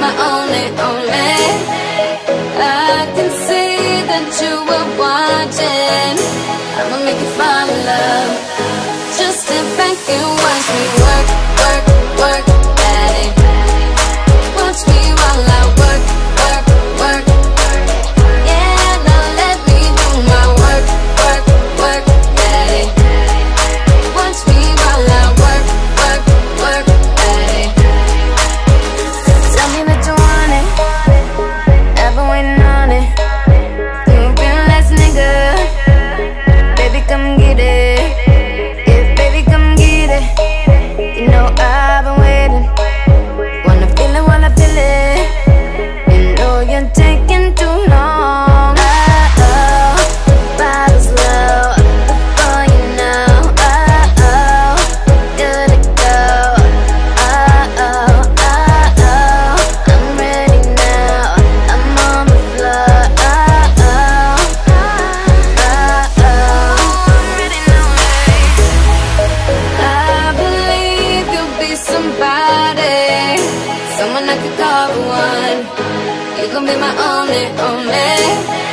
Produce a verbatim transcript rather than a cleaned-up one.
my only, only. I can see that you were watching. I'ma make you fall in love. Just sit back and watch me work, work, work at it. Watch me while I work, work, work. Yeah, now let me do my work, work, work at it. Watch me while I work, work, work at it. Tell me that you want it, I've been waiting on it. You been last nigga, baby come get it. Yeah, baby come get it. You know I've been waiting. Wanna feel it while I feel it. You know you're taking too long. Uh-oh, the bottle's low, before you know. Uh-oh, good to go. Uh-oh, uh-oh, I'm ready now. I'm on the floor. Uh-oh, uh-oh, I'm ready now, I believe you'll be somebody, someone I could call the one. You gon' be my only, only.